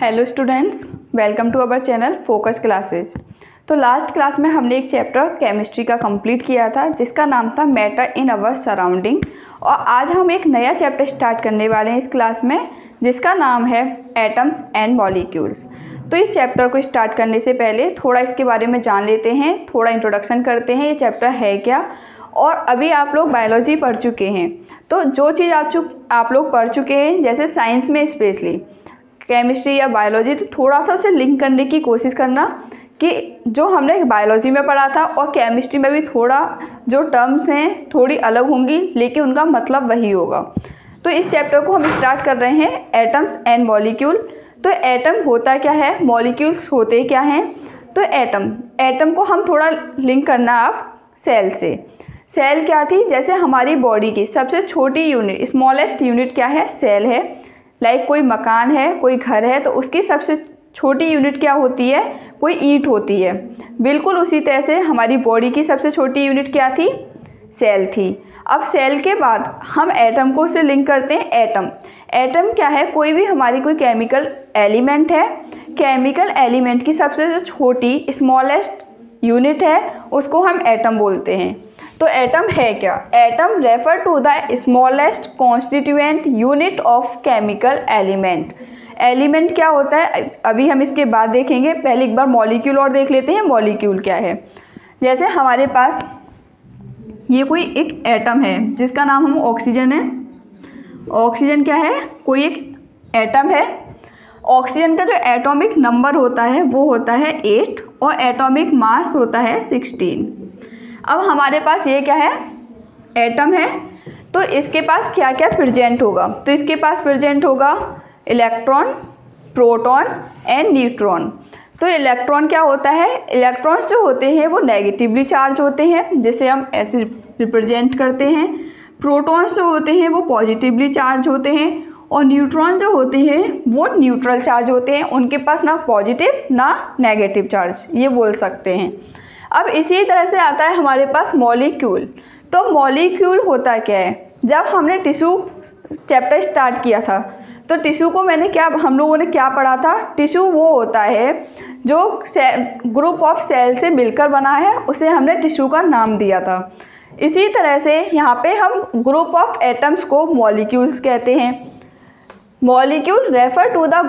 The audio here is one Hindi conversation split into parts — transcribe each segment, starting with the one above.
Hello students, welcome to our channel focus classes. तो लास्ट क्लास में हमने एक चैप्टर केमिस्ट्री का कंप्लीट किया था जिसका नाम था मैटर इन अवर सराउंडिंग, और आज हम एक नया चैप्टर स्टार्ट करने वाले हैं इस क्लास में जिसका नाम है एटम्स एंड मॉलिक्यूल्स। तो इस चैप्टर को स्टार्ट करने से पहले थोड़ा इसके बारे में जान लेते हैं, थोड़ा इंट्रोडक्शन करते हैं, ये चैप्टर है क्या। और अभी आप लोग बायोलॉजी पढ़ चुके हैं, तो जो चीज़ आप लोग पढ़ चुके हैं, जैसे साइंस में स्पेशली केमिस्ट्री या बायोलॉजी, तो थोड़ा सा उसे लिंक करने की कोशिश करना कि जो हमने बायोलॉजी में पढ़ा था और केमिस्ट्री में भी थोड़ा जो टर्म्स हैं थोड़ी अलग होंगी लेकिन उनका मतलब वही होगा। तो इस चैप्टर को हम स्टार्ट कर रहे हैं एटम्स एंड मॉलिक्यूल। तो एटम होता क्या है, मॉलिक्यूल्स होते क्या हैं। तो एटम को हम थोड़ा लिंक करना आप सेल से। सेल क्या थी, जैसे हमारी बॉडी की सबसे छोटी यूनिट, स्मॉलेस्ट यूनिट क्या है, सेल है। लाइक कोई मकान है, कोई घर है, तो उसकी सबसे छोटी यूनिट क्या होती है, कोई ईंट होती है। बिल्कुल उसी तरह से हमारी बॉडी की सबसे छोटी यूनिट क्या थी, सेल थी। अब सेल के बाद हम एटम को उससे लिंक करते हैं। एटम क्या है, कोई भी हमारी कोई केमिकल एलिमेंट है। केमिकल एलिमेंट की सबसे जो छोटी स्मॉलेस्ट यूनिट है उसको हम एटम बोलते हैं। तो एटम है क्या, atom refer to the smallest constituent unit of chemical element. Element क्या होता है अभी हम इसके बाद देखेंगे, पहले एक बार मॉलिक्यूल और देख लेते हैं मॉलिक्यूल क्या है। जैसे हमारे पास ये कोई एक एटम है जिसका नाम हम ऑक्सीजन है। ऑक्सीजन क्या है, कोई एक एटम है। ऑक्सीजन का जो एटॉमिक नंबर होता है वो होता है 8 और एटॉमिक मास होता है 16। अब हमारे पास ये क्या है, एटम है, तो इसके पास क्या क्या प्रेजेंट होगा। तो इसके पास प्रेजेंट होगा इलेक्ट्रॉन, प्रोटॉन एंड न्यूट्रॉन। तो इलेक्ट्रॉन क्या होता है, इलेक्ट्रॉन्स जो होते हैं वो नेगेटिवली चार्ज होते हैं जिसे हम ऐसे रिप्रेजेंट करते हैं। प्रोटॉन्स जो होते हैं वो पॉजिटिवली चार्ज होते हैं और न्यूट्रॉन जो होते हैं वो न्यूट्रल चार्ज होते हैं, उनके पास ना पॉजिटिव ना नेगेटिव चार्ज, ये बोल सकते हैं। अब इसी तरह से आता है हमारे पास मॉलिक्यूल। तो मॉलिक्यूल होता क्या है, जब हमने टिश्यू चैप्टर स्टार्ट किया था तो टिश्यू को हम लोगों ने क्या पढ़ा था, टिश्यू वो होता है जो ग्रुप ऑफ सेल से मिलकर बना है, उसे हमने टिश्यू का नाम दिया था। इसी तरह से यहाँ पे हम ग्रुप ऑफ एटम्स को मॉलिक्यूल्स कहते हैं। Molecule refer to the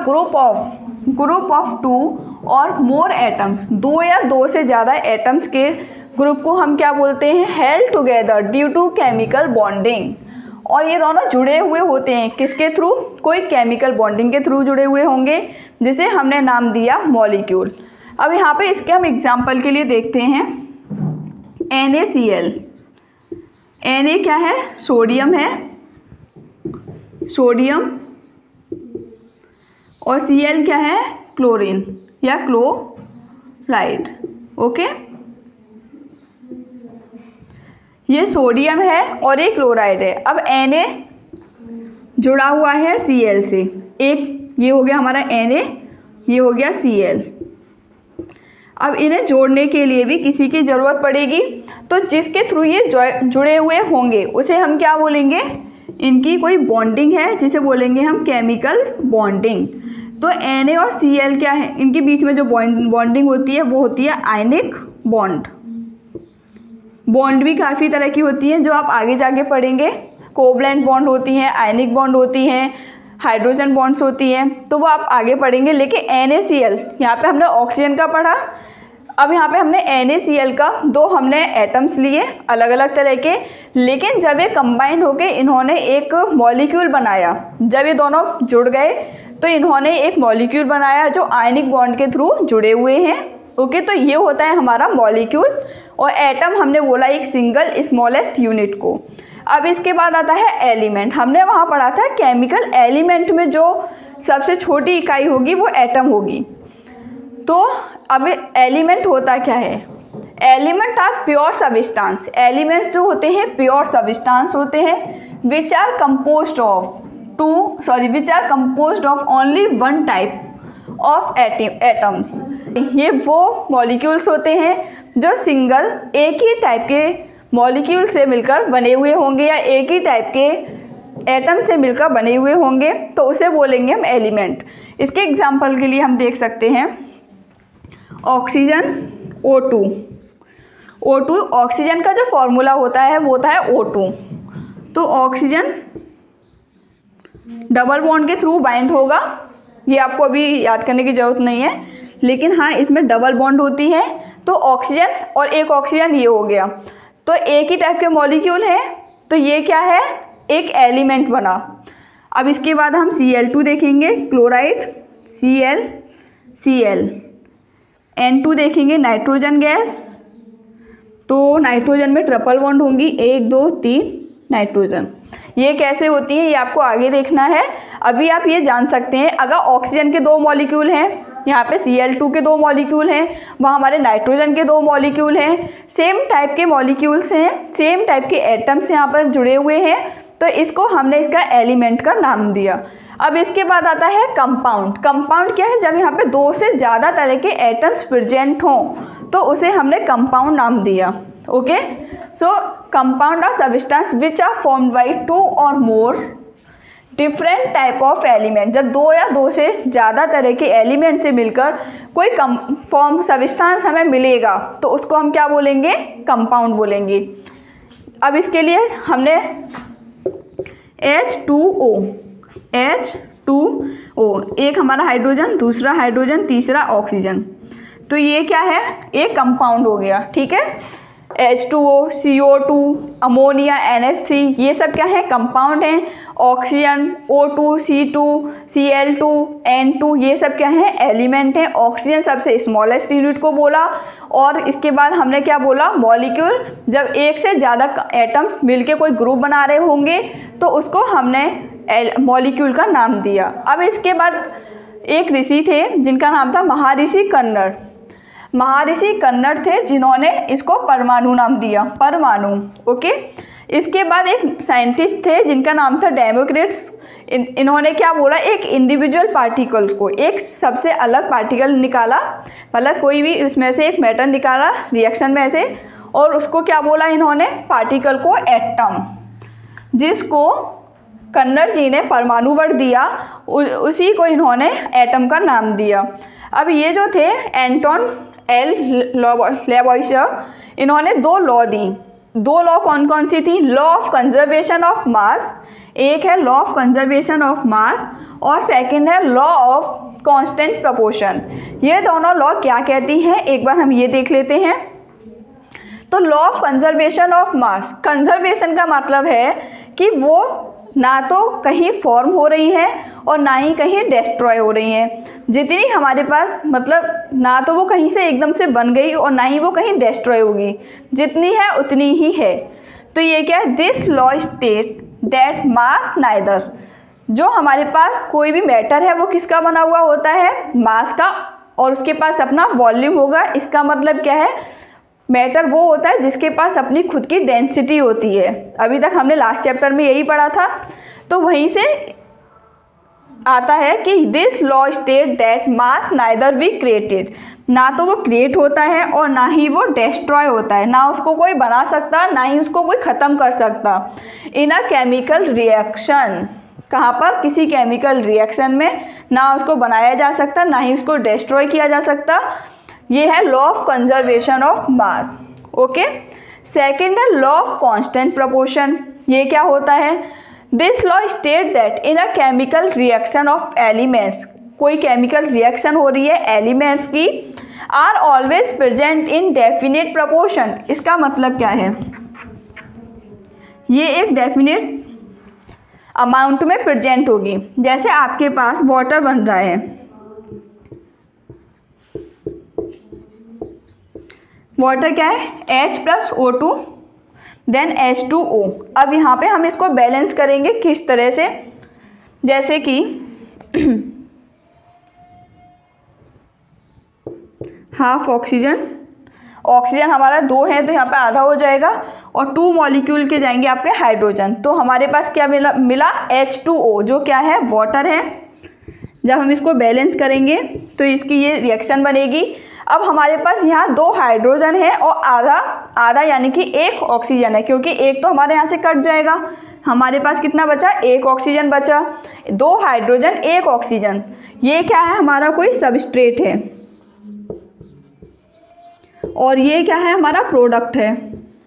group of 2 or more atoms, 2 या 2 से ज़्यादा एटम्स के ग्रुप को हम क्या बोलते हैं, held together due to chemical bonding. और ये दोनों जुड़े हुए होते हैं किसके थ्रू, कोई केमिकल बॉन्डिंग के थ्रू जुड़े हुए होंगे जिसे हमने नाम दिया मॉलिक्यूल। अब यहाँ पे इसके हम एग्जाम्पल के लिए देखते हैं NaCl। Na क्या है, सोडियम है, सोडियम, और Cl क्या है, क्लोरीन या क्लोराइड। ओके, ये सोडियम है और ये क्लोराइड है। अब Na जुड़ा हुआ है Cl से, एक ये हो गया हमारा Na, ये हो गया Cl। अब इन्हें जोड़ने के लिए भी किसी की ज़रूरत पड़ेगी, तो जिसके थ्रू ये जुड़े हुए होंगे उसे हम क्या बोलेंगे, इनकी कोई बॉन्डिंग है जिसे बोलेंगे हम केमिकल बॉन्डिंग। तो Na और Cl क्या है, इनके बीच में जो बॉन्डिंग होती है वो होती है आयनिक बॉन्ड। बॉन्ड भी काफ़ी तरह की होती हैं जो आप आगे जाके पढ़ेंगे, कोवलेंट बॉन्ड होती हैं, आयनिक बॉन्ड होती हैं, हाइड्रोजन बॉन्ड्स होती हैं, तो वो आप आगे पढ़ेंगे। लेकिन NaCl, यहाँ पे हमने ऑक्सीजन का पढ़ा, अब यहाँ पे हमने NaCl का 2 हमने एटम्स लिए अलग अलग तरह के, लेकिन जब ये कंबाइंड होके इन्होंने एक मॉलिक्यूल बनाया, जब ये दोनों जुड़ गए तो इन्होंने एक मॉलिक्यूल बनाया जो आयनिक बॉन्ड के थ्रू जुड़े हुए हैं। ओके, तो ये होता है हमारा मॉलिक्यूल। और एटम हमने बोला एक सिंगल स्मॉलेस्ट यूनिट को। अब इसके बाद आता है एलिमेंट। हमने वहाँ पढ़ा था केमिकल एलिमेंट में जो सबसे छोटी इकाई होगी वो एटम होगी। तो अब एलिमेंट होता क्या है, element are pure substance. Elements जो होते हैं प्योर सब्सटेंस होते हैं which are composed of only one type of atoms. ये वो मॉलिक्यूल्स होते हैं जो सिंगल एक ही टाइप के मॉलिक्यूल से मिलकर बने हुए होंगे या एक ही टाइप के एटम से मिलकर बने हुए होंगे तो उसे बोलेंगे हम एलिमेंट। इसके एग्जाम्पल के लिए हम देख सकते हैं ऑक्सीजन O2। O2 ऑक्सीजन का जो फॉर्मूला होता है वो होता है O2। तो ऑक्सीजन डबल बॉन्ड के थ्रू बाइंड होगा, ये आपको अभी याद करने की ज़रूरत नहीं है, लेकिन हाँ इसमें डबल बॉन्ड होती है। तो ऑक्सीजन और एक ऑक्सीजन ये हो गया, तो एक ही टाइप के मॉलिक्यूल है, तो ये क्या है, एक एलिमेंट बना। अब इसके बाद हम Cl2 देखेंगे, क्लोराइड Cl N2 देखेंगे, नाइट्रोजन गैस। तो नाइट्रोजन में ट्रिपल बॉन्ड होंगी, 1 2 3 नाइट्रोजन। ये कैसे होती है ये आपको आगे देखना है। अभी आप ये जान सकते हैं अगर ऑक्सीजन के 2 मॉलिक्यूल हैं, यहाँ पे Cl2 के 2 मॉलिक्यूल हैं, वहाँ हमारे नाइट्रोजन के 2 मॉलिक्यूल हैं, सेम टाइप के मॉलिक्यूल्स हैं, सेम टाइप के एटम्स यहाँ पर जुड़े हुए हैं, तो इसको हमने इसका एलिमेंट का नाम दिया। अब इसके बाद आता है कंपाउंड। कंपाउंड क्या है, जब यहाँ पे 2 से ज़्यादा तरह के एटम्स प्रेजेंट हों तो उसे हमने कंपाउंड नाम दिया। Okay, so compound are substance which are formed by 2 or more different type of element. जब 2 या 2 से ज़्यादा तरह के एलिमेंट से मिलकर कोई फॉर्म सब्सटेंस हमें मिलेगा तो उसको हम क्या बोलेंगे, कंपाउंड बोलेंगे। अब इसके लिए हमने H2O, एक हमारा हाइड्रोजन, दूसरा हाइड्रोजन, तीसरा ऑक्सीजन, तो ये क्या है, एक कंपाउंड हो गया। ठीक है, H2O, CO2, अमोनिया, NH3, ये सब क्या है, कंपाउंड हैं। Oxygen O2, C2, Cl2, N2, ये सब क्या है, एलिमेंट हैं। ऑक्सीजन सबसे स्मॉलेस्ट यूनिट को बोला, और इसके बाद हमने क्या बोला, मॉलिक्यूल। जब एक से ज़्यादा एटम्स मिलके कोई ग्रुप बना रहे होंगे तो उसको हमने मॉलिक्यूल का नाम दिया। अब इसके बाद एक ऋषि थे जिनका नाम था महर्षि कन्नड़। महर्षि कन्नड़ थे जिन्होंने इसको परमाणु नाम दिया, परमाणु। ओके, इसके बाद एक साइंटिस्ट थे जिनका नाम था डेमोक्रिटस। इन्होंने क्या बोला, एक इंडिविजुअल पार्टिकल को, एक सबसे अलग पार्टिकल निकाला, मतलब कोई भी उसमें से एक मैटर निकाला रिएक्शन में से, और उसको क्या बोला इन्होंने, पार्टिकल को एटम, जिसको कन्नड़ जी ने परमाणु वर्ड दिया, उसी को इन्होंने एटम का नाम दिया। अब ये जो थे एंटोन एल लैवॉइशियर, इन्होंने 2 लॉ दी। 2 लॉ कौन कौन सी थी, law of conservation of mass, एक है law of conservation of mass और सेकंड है लॉ ऑफ कांस्टेंट प्रोपोर्शन। ये दोनों लॉ क्या कहती हैं, एक बार हम ये देख लेते हैं। तो law of conservation of mass, conservation का मतलब है कि वो ना तो कहीं फॉर्म हो रही है और ना ही कहीं डिस्ट्रॉय हो रही है। जितनी हमारे पास, मतलब ना तो वो कहीं से एकदम से बन गई और ना ही वो कहीं डिस्ट्रॉय होगी, जितनी है उतनी ही है। तो ये क्या है, this law state that mass neither, जो हमारे पास कोई भी मैटर है वो किसका बना हुआ होता है, मास का, और उसके पास अपना वॉल्यूम होगा। इसका मतलब क्या है, मैटर वो होता है जिसके पास अपनी खुद की डेंसिटी होती है। अभी तक हमने लास्ट चैप्टर में यही पढ़ा था, तो वहीं से आता है कि this law state that mass neither be created, ना तो वो क्रिएट होता है और ना ही वो डिस्ट्रॉय होता है, ना उसको कोई बना सकता ना ही उसको कोई ख़त्म कर सकता। इन अ केमिकल रिएक्शन, कहाँ पर, किसी केमिकल रिएक्शन में ना उसको बनाया जा सकता ना ही उसको डिस्ट्रॉय किया जा सकता। ये है law of conservation of mass. Okay, second है लॉ ऑफ कांस्टेंट प्रोपोर्शन। ये क्या होता है, this law state that in a chemical reaction of elements, कोई केमिकल रिएक्शन हो रही है एलिमेंट्स की, are always present in definite proportion. इसका मतलब क्या है, ये एक डेफिनेट अमाउंट में प्रेजेंट होगी। जैसे आपके पास वाटर बन रहा है, वाटर क्या है, H+O2 देन H2O। अब यहाँ पे हम इसको बैलेंस करेंगे किस तरह से, जैसे कि हाफ ऑक्सीजन, ऑक्सीजन हमारा 2 है तो यहाँ पे आधा हो जाएगा, और 2 मॉलिक्यूल के जाएंगे आपके हाइड्रोजन। तो हमारे पास क्या मिला H2O, जो क्या है, वाटर है। जब हम इसको बैलेंस करेंगे तो इसकी ये रिएक्शन बनेगी। अब हमारे पास यहाँ 2 हाइड्रोजन है और आधा आधा यानी कि एक ऑक्सीजन है, क्योंकि एक तो हमारे यहाँ से कट जाएगा। हमारे पास कितना बचा, एक ऑक्सीजन बचा, 2 हाइड्रोजन 1 ऑक्सीजन। ये क्या है, हमारा कोई सबस्ट्रेट है और ये क्या है, हमारा प्रोडक्ट है।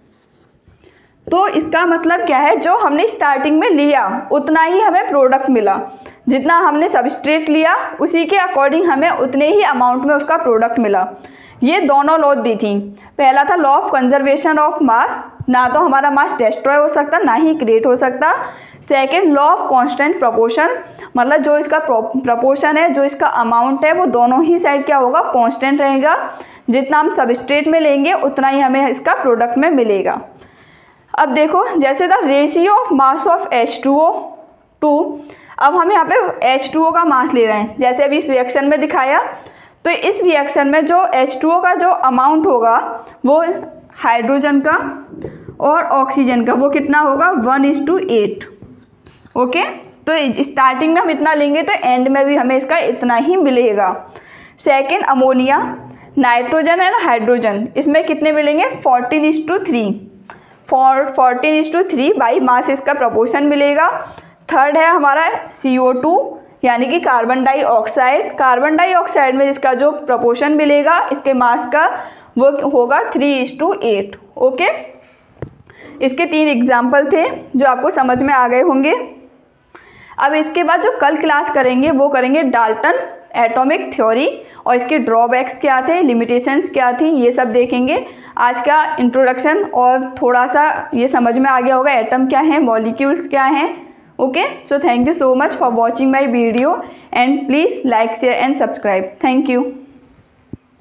तो इसका मतलब क्या है, जो हमने स्टार्टिंग में लिया उतना ही हमें प्रोडक्ट मिला, जितना हमने सबस्ट्रेट लिया उसी के अकॉर्डिंग हमें उतने ही अमाउंट में उसका प्रोडक्ट मिला। ये दोनों लॉ दी थी। पहला था law of conservation of mass, ना तो हमारा मास डिस्ट्रॉय हो सकता ना ही क्रिएट हो सकता। Second law of constant proportion, मतलब जो इसका प्रोपोर्शन है, जो इसका अमाउंट है, वो दोनों ही साइड क्या होगा, कांस्टेंट रहेगा। जितना हम सबस्ट्रेट में लेंगे उतना ही हमें इसका प्रोडक्ट में मिलेगा। अब देखो, जैसे the ratio of mass of H2O2, अब हम यहाँ पे H2O का मास ले रहे हैं, जैसे अभी इस रिएक्शन में दिखाया। तो इस रिएक्शन में जो H2O का जो अमाउंट होगा वो हाइड्रोजन का और ऑक्सीजन का वो कितना होगा, 1:8। ओके, तो स्टार्टिंग में हम इतना लेंगे तो एंड में भी हमें इसका इतना ही मिलेगा। Second ammonia, nitrogen and hydrogen, इसमें कितने मिलेंगे, 14:3। 14:3 बाई मास इसका प्रोपोर्शन मिलेगा। थर्ड है हमारा CO2 यानी कि कार्बन डाइऑक्साइड। कार्बन डाइऑक्साइड में जिसका जो प्रोपोर्शन मिलेगा इसके मास का वो होगा 3:8। ओके, इसके 3 एग्जाम्पल थे जो आपको समझ में आ गए होंगे। अब इसके बाद जो कल क्लास करेंगे वो करेंगे डाल्टन एटॉमिक थ्योरी और इसके ड्रॉबैक्स क्या थे, लिमिटेशंस क्या थी, ये सब देखेंगे। आज का इंट्रोडक्शन और थोड़ा सा ये समझ में आ गया होगा एटम क्या है, मॉलिक्यूल्स क्या हैं। Okay, so thank you so much for watching my video and please like, share and subscribe. Thank you.